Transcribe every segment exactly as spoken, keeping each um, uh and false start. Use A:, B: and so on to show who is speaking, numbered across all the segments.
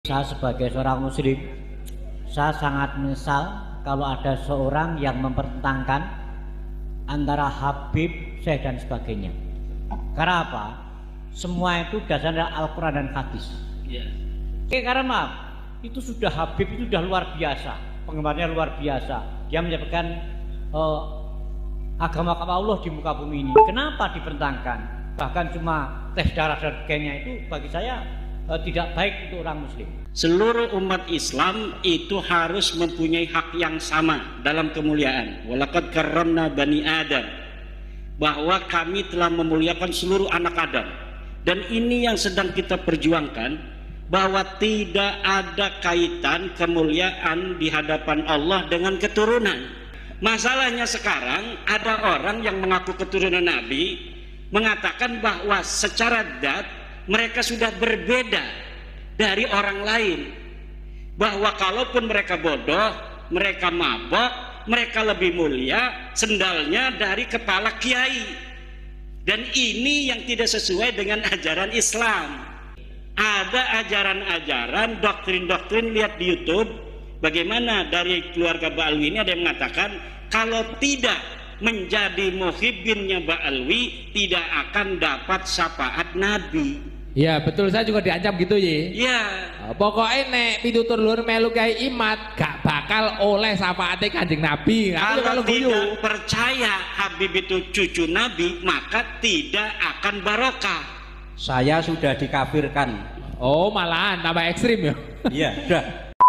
A: Saya sebagai seorang muslim, saya sangat menyesal kalau ada seorang yang mempertentangkan antara Habib, Syekh dan sebagainya. Karena apa? Semua itu dasarnya Al-Quran dan hadis.
B: Yeah.
A: Oke, karena maaf, itu sudah Habib itu sudah luar biasa, penggemarnya luar biasa. Dia menyebabkan uh, agama Allah di muka bumi ini. Kenapa dipertentangkan? Bahkan cuma tes darah dan sebagainya itu bagi saya uh, tidak baik untuk orang muslim.
B: Seluruh umat Islam itu harus mempunyai hak yang sama dalam kemuliaan. Walaqad karramna bani Adam, bahwa kami telah memuliakan seluruh anak Adam. Dan ini yang sedang kita perjuangkan, bahwa tidak ada kaitan kemuliaan di hadapan Allah dengan keturunan. Masalahnya sekarang ada orang yang mengaku keturunan Nabi mengatakan bahwa secara zat mereka sudah berbeda dari orang lain, bahwa kalaupun mereka bodoh, mereka mabok, mereka lebih mulia sendalnya dari kepala kiai. Dan ini yang tidak sesuai dengan ajaran Islam. Ada ajaran-ajaran, doktrin-doktrin, lihat di YouTube bagaimana dari keluarga Ba'alwi ini ada yang mengatakan kalau tidak menjadi muhibbinnya Ba'alwi tidak akan dapat syafaat Nabi.
C: Ya betul, saya juga diancam gitu ye.
B: Ya.
C: Pokoknya nek pitutur luhur melu kayak imat gak bakal oleh syafaate Kanjeng Nabi.
B: Kalau tidak percaya Habib itu cucu Nabi, maka tidak akan barokah.
D: Saya sudah dikafirkan.
C: Oh malahan tambah ekstrim ya.
D: Iya sudah.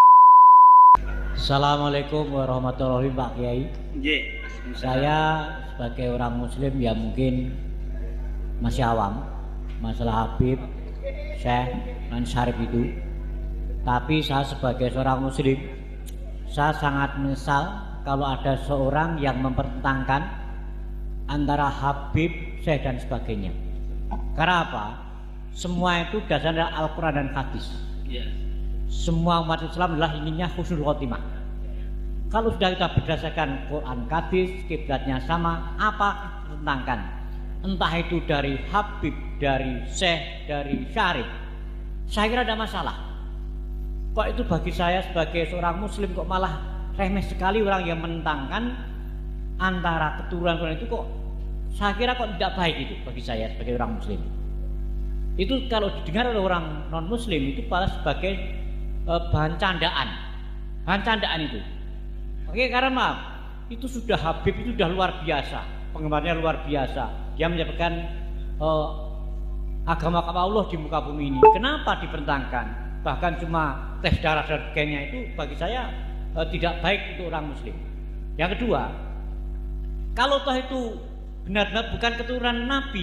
A: Assalamualaikum warahmatullahi wabarakatuh, Pak Kiai.
B: Yeah.
A: Saya sebagai orang muslim ya mungkin masih awam masalah Habib, Syekh dan Syarif itu. Tapi saya sebagai seorang muslim, saya sangat menyesal kalau ada seorang yang mempertentangkan antara Habib, Syekh dan sebagainya. Karena apa? Semua itu dasarnya Al-Quran dan hadis.
B: Yeah.
A: Semua umat Islam adalah inginnya husnul khotimah. Kalau sudah kita berdasarkan Quran, hadis, kiblatnya sama, apa tentangkan? Entah itu dari Habib, dari Syekh, dari Syarif, saya kira ada masalah. Kok itu bagi saya sebagai seorang muslim kok malah remeh sekali orang yang menentangkan antara keturunan itu, kok saya kira kok tidak baik itu bagi saya sebagai orang muslim. Itu kalau didengar oleh orang non muslim itu malah sebagai e, bahan candaan. Bahan candaan itu. Oke, karena maaf, itu sudah Habib itu sudah luar biasa, penggemarnya luar biasa. Dia menyebabkan uh, agama Allah di muka bumi ini. Kenapa dipertentangkan? Bahkan cuma tes darah dan sebagainya itu bagi saya uh, tidak baik untuk orang muslim. Yang kedua, kalau toh itu benar-benar bukan keturunan Nabi,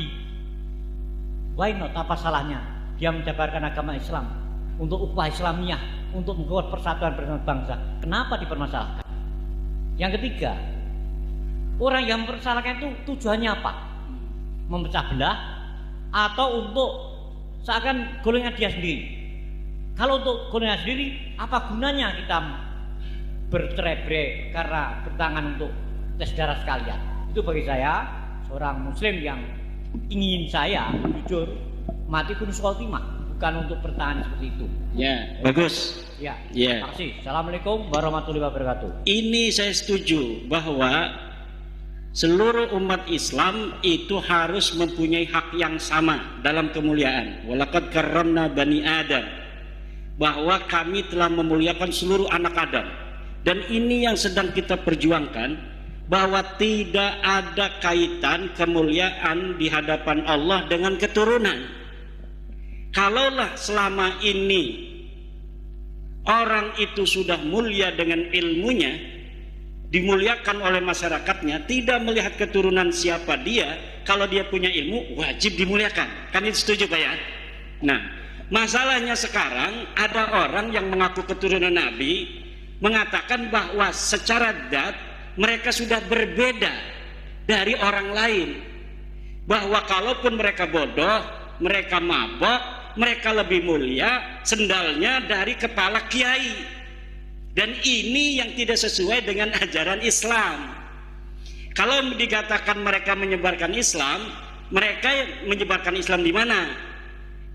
A: why not? Apa salahnya dia menjabarkan agama Islam untuk ukhuwah Islamiyah, untuk membuat persatuan bangsa? Kenapa dipermasalahkan? Yang ketiga, orang yang mempersalahkan itu tujuannya apa? Memecah belah atau untuk seakan golongan dia sendiri. Kalau untuk golongan sendiri, apa gunanya kita bercerai-berai karena bertangan untuk tes darah sekalian? Itu bagi saya seorang muslim yang ingin saya jujur mati husnul khotimah, bukan untuk bertahan seperti itu.
B: Ya, bagus.
A: Ya.
B: Ya.
A: Terima kasih. Assalamualaikum warahmatullahi wabarakatuh.
B: Ini saya setuju bahwa seluruh umat Islam itu harus mempunyai hak yang sama dalam kemuliaan. Walaqad karramna bani Adam, bahwa kami telah memuliakan seluruh anak Adam. Dan ini yang sedang kita perjuangkan, bahwa tidak ada kaitan kemuliaan di hadapan Allah dengan keturunan. Kalaulah selama ini orang itu sudah mulia dengan ilmunya, dimuliakan oleh masyarakatnya, tidak melihat keturunan siapa dia, kalau dia punya ilmu wajib dimuliakan. Kan itu setuju Pak ya? Nah, masalahnya sekarang ada orang yang mengaku keturunan Nabi mengatakan bahwa secara zat mereka sudah berbeda dari orang lain, bahwa kalaupun mereka bodoh, mereka mabok, mereka lebih mulia sendalnya dari kepala kiai. Dan ini yang tidak sesuai dengan ajaran Islam. Kalau dikatakan mereka menyebarkan Islam, mereka menyebarkan Islam di mana?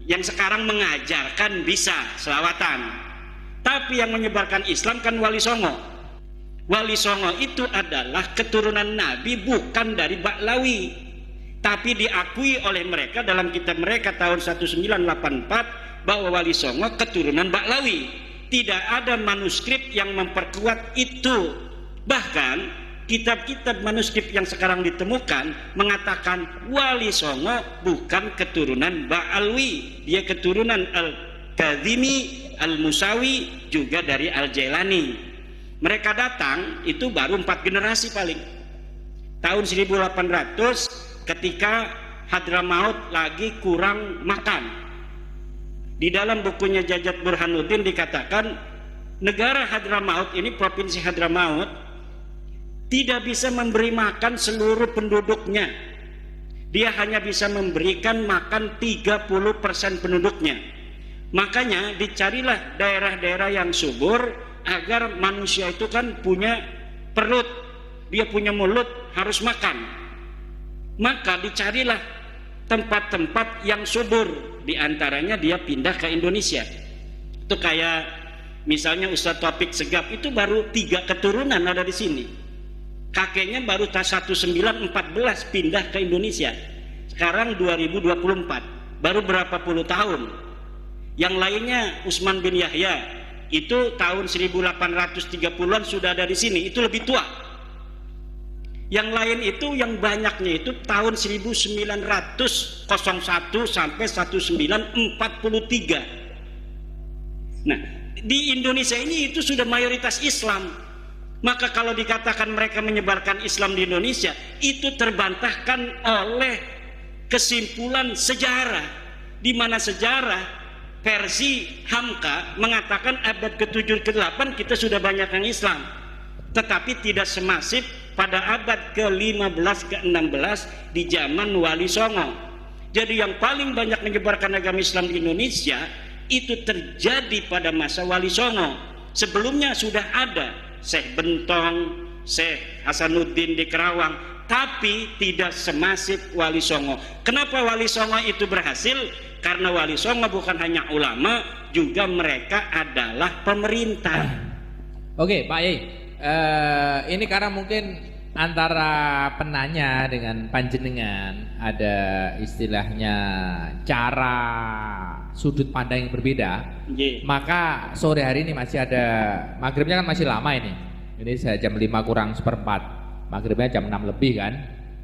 B: Yang sekarang mengajarkan bisa selawatan. Tapi yang menyebarkan Islam kan Wali Songo. Wali Songo itu adalah keturunan Nabi, bukan dari Ba'lawi. Tapi diakui oleh mereka dalam kitab mereka tahun seribu sembilan ratus delapan puluh empat bahwa Wali Songo keturunan Ba'lawi. Tidak ada manuskrip yang memperkuat itu. Bahkan kitab-kitab manuskrip yang sekarang ditemukan mengatakan Wali Songo bukan keturunan Ba'alwi, dia keturunan Al-Kazimi, Al-Musawi, juga dari Al-Jailani. Mereka datang itu baru empat generasi paling. Tahun seribu delapan ratus ketika Hadramaut lagi kurang makan. Di dalam bukunya Jajat Burhanuddin dikatakan negara Hadramaut ini, provinsi Hadramaut, tidak bisa memberi makan seluruh penduduknya. Dia hanya bisa memberikan makan tiga puluh persen penduduknya. Makanya dicarilah daerah-daerah yang subur agar manusia itu kan punya perut, dia punya mulut, harus makan. Maka dicarilah tempat-tempat yang subur. Di antaranya dia pindah ke Indonesia. Itu kayak misalnya Ustadz Taufik Segaf itu baru tiga keturunan ada di sini. Kakeknya baru tahun seribu sembilan ratus empat belas pindah ke Indonesia. Sekarang dua ribu dua puluh empat, baru berapa puluh tahun. Yang lainnya Utsman bin Yahya itu tahun seribu delapan ratus tiga puluhan sudah ada di sini, itu lebih tua. Yang lain itu yang banyaknya itu tahun seribu sembilan ratus satu sampai seribu sembilan ratus empat puluh tiga. Nah, di Indonesia ini itu sudah mayoritas Islam. Maka kalau dikatakan mereka menyebarkan Islam di Indonesia, itu terbantahkan oleh kesimpulan sejarah, di mana sejarah versi Hamka mengatakan abad ketujuh ke delapan kita sudah banyak yang Islam, tetapi tidak semasif pada abad ke lima belas ke enam belas di zaman Wali Songo. Jadi yang paling banyak menyebarkan agama Islam di Indonesia itu terjadi pada masa Wali Songo. Sebelumnya sudah ada Syekh Bentong, Syekh Hasanuddin di Kerawang, tapi tidak semasif Wali Songo. Kenapa Wali Songo itu berhasil? Karena Wali Songo bukan hanya ulama, juga mereka adalah pemerintah.
C: Oke, Pak Yai. Uh, ini karena mungkin antara penanya dengan panjenengan ada istilahnya cara sudut pandang yang berbeda.
B: Yeah.
C: Maka sore hari ini masih ada, maghribnya kan masih lama ini. Ini saya jam lima kurang seperempat, maghribnya jam enam lebih kan.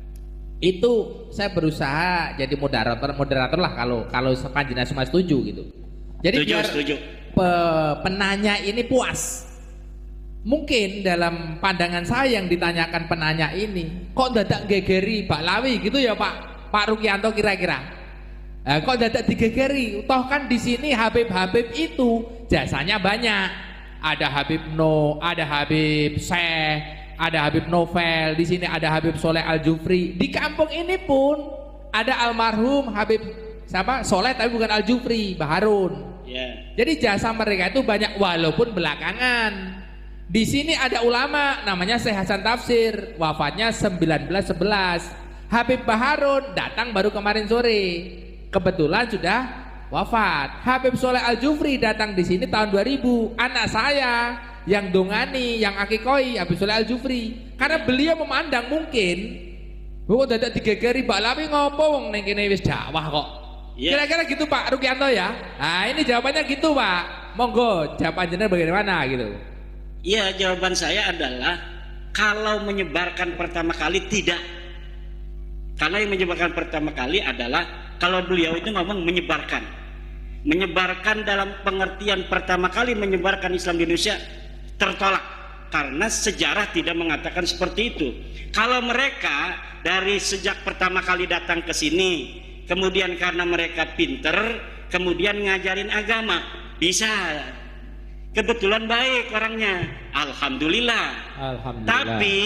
C: Itu saya berusaha jadi moderator moderator lah kalau kalau panjenengan semua setuju gitu. Jadi
B: setuju,
C: biar
B: setuju.
C: Pe, penanya ini puas. Mungkin dalam pandangan saya yang ditanyakan penanya ini, kok dadak gegeri Ba'lawi gitu ya Pak Pak Rukianto kira-kira? Eh, kok dadak digegeri? Toh kan di sini Habib-Habib itu jasanya banyak. Ada Habib No, ada Habib Syekh, ada Habib Novel, di sini ada Habib Soleh Al-Jufri. Di kampung ini pun ada almarhum Habib siapa? Soleh tapi bukan Al-Jufri, Baharun.
B: Yeah.
C: Jadi jasa mereka itu banyak walaupun belakangan. Di sini ada ulama namanya Syekh Hasan Tafsir, wafatnya seribu sembilan ratus sebelas. Habib Baharun datang baru kemarin sore, kebetulan sudah wafat. Habib Soleh Al-Jufri datang di sini tahun dua ribu. Anak saya yang dongani, yang akikoi Habib Soleh Al-Jufri. Karena beliau memandang mungkin, oh dadak digegeri Ba'lawi ngopo wong ning kene wis dakwah kok. Kira-kira gitu Pak Rukianto ya. Nah, ini jawabannya gitu Pak. Monggo jawaban jenengan bagaimana gitu.
B: Ya, jawaban saya adalah kalau menyebarkan pertama kali tidak. Karena yang menyebarkan pertama kali adalah kalau beliau itu ngomong menyebarkan. Menyebarkan dalam pengertian pertama kali menyebarkan Islam di Indonesia tertolak. Karena sejarah tidak mengatakan seperti itu. Kalau mereka dari sejak pertama kali datang ke sini, kemudian karena mereka pinter, kemudian ngajarin agama, bisa. Kebetulan baik orangnya, alhamdulillah.
C: Alhamdulillah.
B: Tapi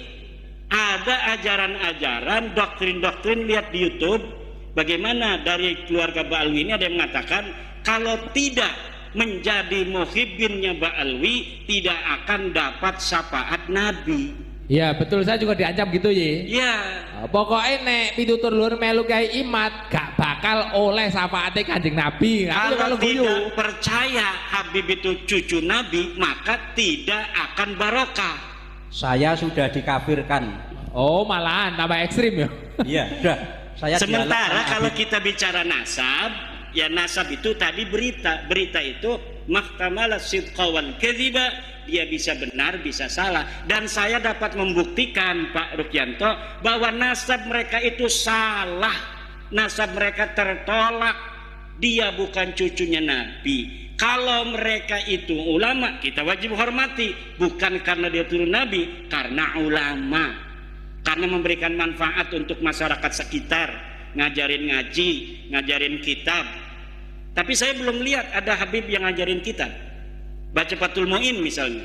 B: ada ajaran-ajaran, doktrin-doktrin, lihat di YouTube, bagaimana dari keluarga Ba'alwi ini ada yang mengatakan kalau tidak menjadi muhibbinnya Ba'alwi tidak akan dapat syafaat Nabi.
C: Iya betul, saya juga diancam gitu ye.
B: Iya.
C: Pokoknya nek pitutur luhur melu Kyai Imat gak bakal oleh syafaate Kanjeng Nabi.
B: Kalau tidak percaya Habib itu cucu Nabi, maka tidak akan barokah.
D: Saya sudah dikafirkan.
C: Oh malahan tambah ekstrim ya.
D: Iya, sudah. Saya
B: Sementara kalau kita bicara nasab, ya nasab itu tadi berita. Berita itu mahkamala sidqa wal kadhiba. Dia bisa benar, bisa salah. Dan saya dapat membuktikan Pak Rukyanto bahwa nasab mereka itu salah. Nasab mereka tertolak. Dia bukan cucunya Nabi. Kalau mereka itu ulama, kita wajib hormati. Bukan karena dia turun Nabi, karena ulama. Karena memberikan manfaat untuk masyarakat sekitar. Ngajarin ngaji, ngajarin kitab. Tapi saya belum lihat ada Habib yang ngajarin kitab. Baca Fathul Mu'in misalnya.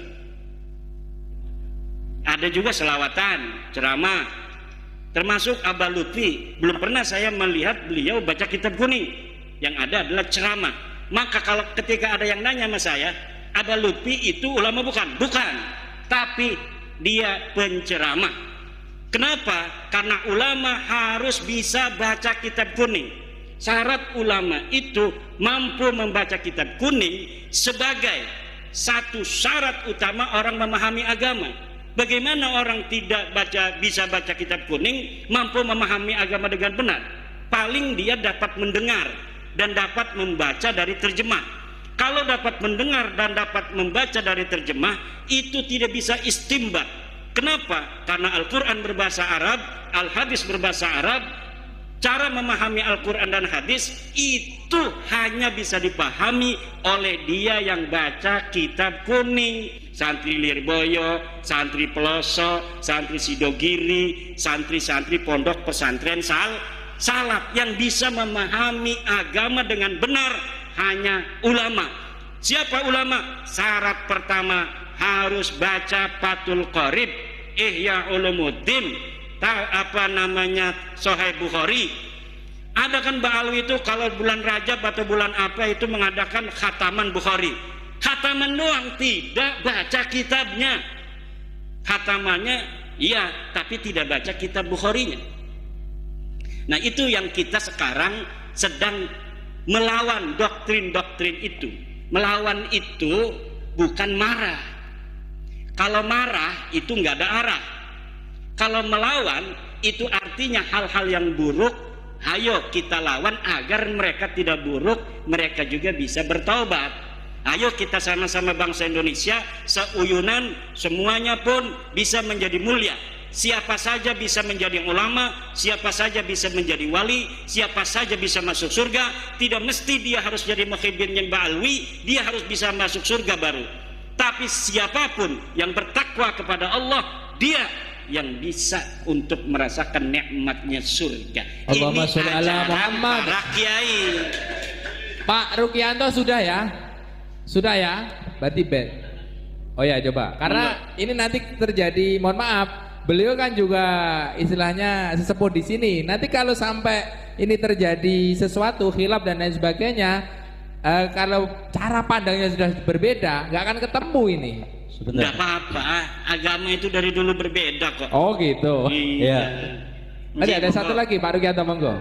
B: Ada juga selawatan, ceramah. Termasuk Abah Lutfi. Belum pernah saya melihat beliau baca kitab kuning. Yang ada adalah ceramah. Maka kalau ketika ada yang nanya sama saya, Abah Lutfi itu ulama bukan? Bukan. Tapi dia penceramah. Kenapa? Karena ulama harus bisa baca kitab kuning. Syarat ulama itu mampu membaca kitab kuning sebagai satu syarat utama orang memahami agama. Bagaimana orang tidak baca bisa baca kitab kuning mampu memahami agama dengan benar? Paling dia dapat mendengar dan dapat membaca dari terjemah. Kalau dapat mendengar dan dapat membaca dari terjemah, itu tidak bisa istimbat. Kenapa? Karena Al-Quran berbahasa Arab, Al-Hadis berbahasa Arab. Cara memahami Al-Quran dan hadis itu hanya bisa dipahami oleh dia yang baca kitab kuning. Santri Lirboyo, santri Peloso, santri Sidogiri, santri-santri pondok pesantren sal salaf. Yang bisa memahami agama dengan benar hanya ulama. Siapa ulama? Syarat pertama harus baca Fathul Qorib, Ihya Ulumuddin, apa namanya Sahih Bukhari. Ada kan Mbak Alwi itu kalau bulan Rajab atau bulan apa itu mengadakan khataman Bukhari. Khataman doang, tidak baca kitabnya. Khatamannya iya, tapi tidak baca kitab Bukharinya. Nah itu yang kita sekarang sedang melawan doktrin-doktrin itu. Melawan itu bukan marah. Kalau marah itu nggak ada arah. Kalau melawan itu artinya hal-hal yang buruk, ayo kita lawan agar mereka tidak buruk, mereka juga bisa bertaubat. Ayo kita sama-sama bangsa Indonesia seuyunan, semuanya pun bisa menjadi mulia. Siapa saja bisa menjadi ulama, siapa saja bisa menjadi wali, siapa saja bisa masuk surga. Tidak mesti dia harus jadi muhibbinnya Mbak Alwi, dia harus bisa masuk surga baru. Tapi siapapun yang bertakwa kepada Allah, dia yang bisa untuk merasakan nikmatnya surga.
C: Allahumma sholli ala Muhammad.
B: Para kiai.
C: Pak Rukyanto sudah ya? Sudah ya? Berarti bed. Oh ya coba. Karena Enggak. ini nanti terjadi, mohon maaf, beliau kan juga istilahnya sesepuh di sini. Nanti kalau sampai ini terjadi sesuatu khilaf dan lain sebagainya, eh, kalau cara pandangnya sudah berbeda, nggak akan ketemu ini.
B: Tidak apa-apa, agama itu dari dulu berbeda kok.
C: Oh gitu.
B: Iya.
C: Ada ada satu lagi Pak Rukyanto, monggo.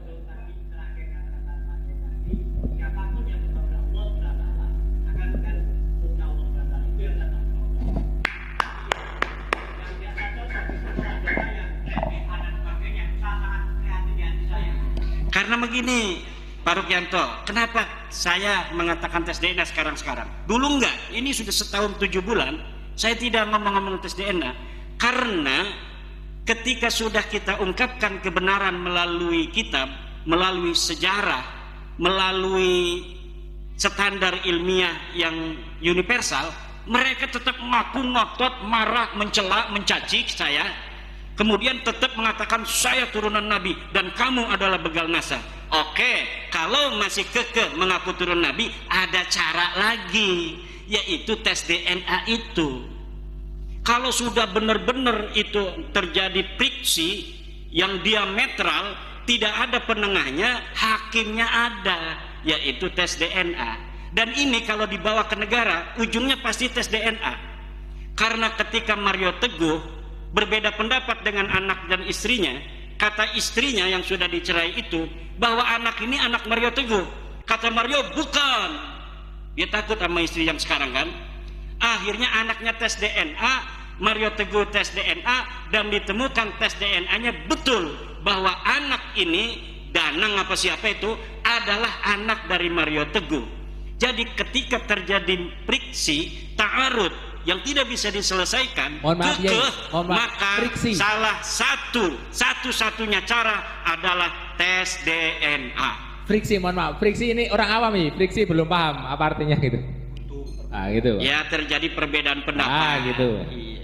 B: Karena begini Pak Rukyanto, kenapa saya mengatakan tes D N A sekarang-sekarang? Dulu enggak, ini sudah setahun tujuh bulan saya tidak ngomong-ngomong tes D N A. Karena ketika sudah kita ungkapkan kebenaran melalui kitab, melalui sejarah, melalui standar ilmiah yang universal, mereka tetap mengaku ngotot, marah, mencela, mencaci saya. Kemudian tetap mengatakan saya turunan Nabi dan kamu adalah begal nasab. Oke, kalau masih kekeh mengaku turun Nabi, ada cara lagi, yaitu tes D N A itu. Kalau sudah benar-benar itu terjadi friksi yang diametral, tidak ada penengahnya, hakimnya ada, yaitu tes D N A. Dan ini kalau dibawa ke negara, ujungnya pasti tes D N A. Karena ketika Mario Teguh berbeda pendapat dengan anak dan istrinya, kata istrinya yang sudah dicerai itu bahwa anak ini anak Mario Teguh. Kata Mario, bukan. Dia takut sama istri yang sekarang kan. Akhirnya anaknya tes D N A, Mario Teguh tes D N A, dan ditemukan tes D N A-nya betul bahwa anak ini, Danang apa siapa itu, adalah anak dari Mario Teguh. Jadi ketika terjadi friksi, ta'arud yang tidak bisa diselesaikan,
C: mohon maaf,
B: kekeh,
C: ya, mohon maaf,
B: maka
C: friksi.
B: salah satu satu-satunya cara adalah tes D N A.
C: Friksi, mohon maaf, friksi ini orang awam nih, friksi belum paham apa artinya gitu. Ah gitu.
B: Ya, terjadi perbedaan pendapat.
C: Ah gitu.
B: Iya.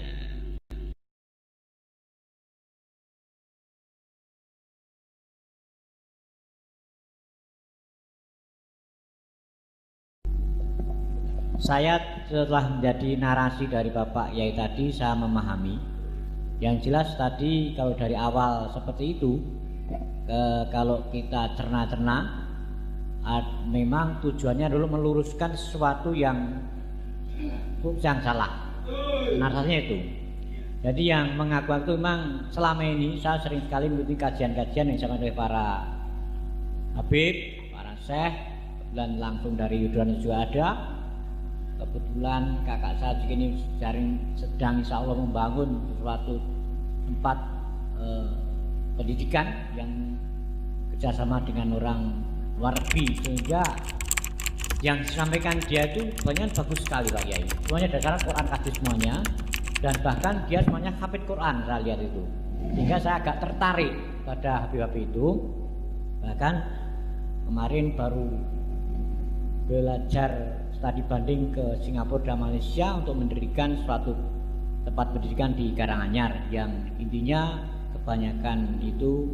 A: Saya setelah menjadi narasi dari Bapak Yai tadi, saya memahami. Yang jelas tadi kalau dari awal seperti itu, eh, kalau kita cerna-cerna, ad, memang tujuannya dulu meluruskan sesuatu yang yang salah. Narasinya itu. Jadi yang mengaku itu memang selama ini saya sering sekali mengikuti kajian-kajian yang disampaikan oleh para habib, para syekh, dan langsung dari Yudhoyono juga ada. Kebetulan kakak saya juga ini sedang insya Allah membangun suatu tempat eh, pendidikan yang kerjasama dengan orang luar negeri, sehingga yang disampaikan dia itu banyak bagus sekali Pak Yai. Semuanya dasarnya Quran hadis semuanya, dan bahkan dia semuanya hafid Quran saya lihat itu, sehingga saya agak tertarik pada habib-habib itu. Bahkan kemarin baru belajar studi banding ke Singapura dan Malaysia untuk mendirikan suatu tempat pendidikan di Karanganyar yang intinya kebanyakan itu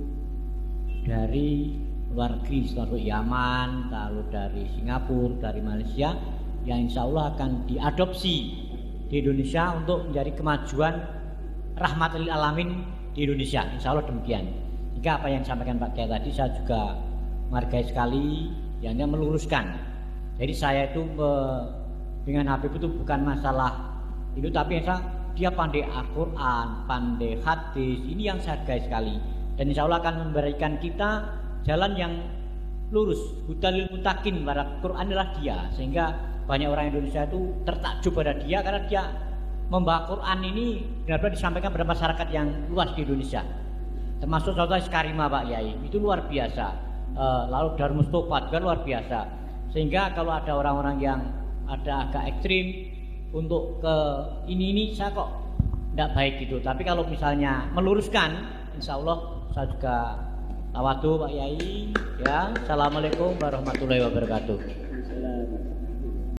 A: dari luar negeri, termasuk Yaman, lalu dari Singapura, dari Malaysia, yang insya Allah akan diadopsi di Indonesia untuk menjadi kemajuan rahmatul lil alamin di Indonesia. Insya Allah demikian. Jika apa yang disampaikan Pak Kiai tadi saya juga menghargai sekali, yang dia meluruskan. Jadi saya itu dengan Habib itu bukan masalah itu, tapi saya, dia pandai Al-Quran, pandai hadis, ini yang saya hargai sekali. Dan insya Allah akan memberikan kita jalan yang lurus. Hudalil mutakin, pada Quran adalah dia, sehingga banyak orang Indonesia itu tertakjub pada dia karena dia membawa Quran ini benar-benar disampaikan pada masyarakat yang luas di Indonesia. Termasuk contohnya Karimah Pak Yai, itu luar biasa. E, lalu Darul Mustafa juga luar biasa. Sehingga kalau ada orang-orang yang ada agak ekstrim untuk ke ini ini saya kok tidak baik gitu. Tapi kalau misalnya meluruskan, insya Allah saya juga tawadu Pak Yai. Ya, assalamualaikum warahmatullahi wabarakatuh.